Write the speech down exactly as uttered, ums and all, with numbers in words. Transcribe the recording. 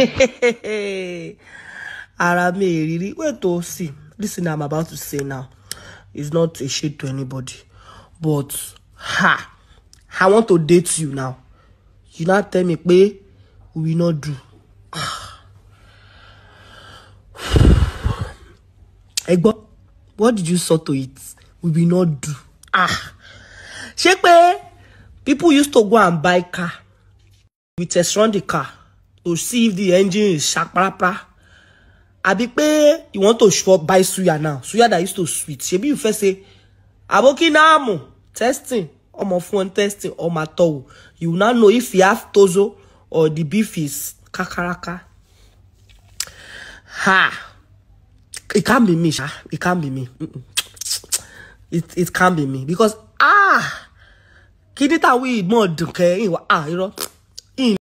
Arame, really. Wait to see. Listen, I'm about to say now. It's not a shade to anybody. But, ha! I want to date you now. You not tell me, pé, we will not do. Egbo, what did you saw to it? We will not do. Ah! Shepe, people used to go and buy car. We test run the car to see if the engine is sharp. Abipe, you want to show buy suya now. Suya that used to sweet. Shebi you first say, Aboki namo testing, or my phone testing, or my toe. You will not know if you have tozo or the beef is kakaraka. Ha! It can't be me, sha. It can't be me. Mm-mm. It it can't be me because ah, kidita we more okay. Ah, you know.